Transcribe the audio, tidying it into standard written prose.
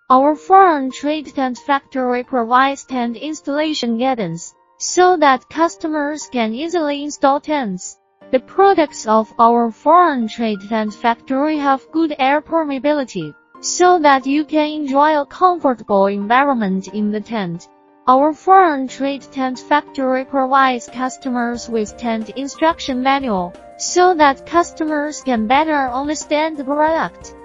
Our foreign trade tent factory provides tent installation guidance, so that customers can easily install tents. The products of our foreign trade tent factory have good air permeability, so that you can enjoy a comfortable environment in the tent. Our foreign trade tent factory provides customers with tent instruction manual, so that customers can better understand the product.